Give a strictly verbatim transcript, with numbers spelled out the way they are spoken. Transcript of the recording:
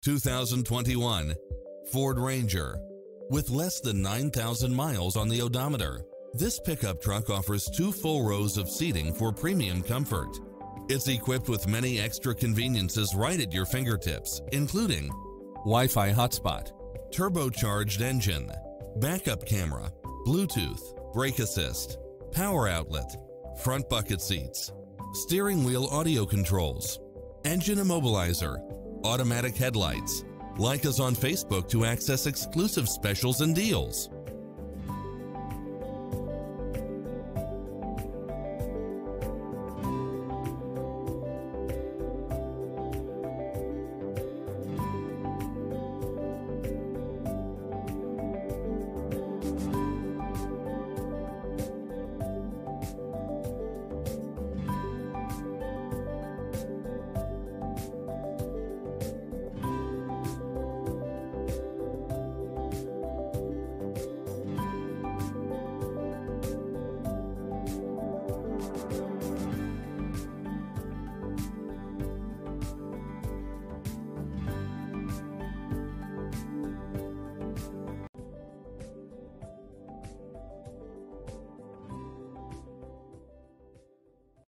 two thousand twenty-one Ford Ranger. With less than nine thousand miles on the odometer, this pickup truck offers two full rows of seating for premium comfort. It's equipped with many extra conveniences right at your fingertips, including Wi-Fi hotspot, turbocharged engine, backup camera, Bluetooth, brake assist, power outlet, front bucket seats, steering wheel audio controls, engine immobilizer, automatic headlights. Like us on Facebook to access exclusive specials and deals.